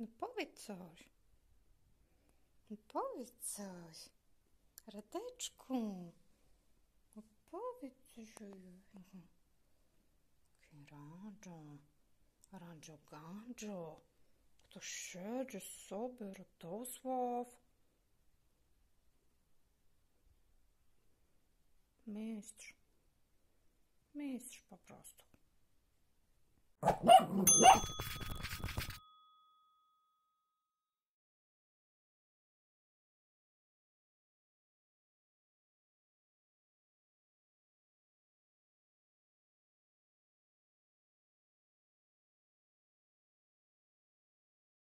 No powiedz coś. No powiedz coś. Radeczku. No powiedz coś. Radzio, Gandzio. Ktoś siedzi sobie, Radosław. Mistrz. Mistrz po prostu.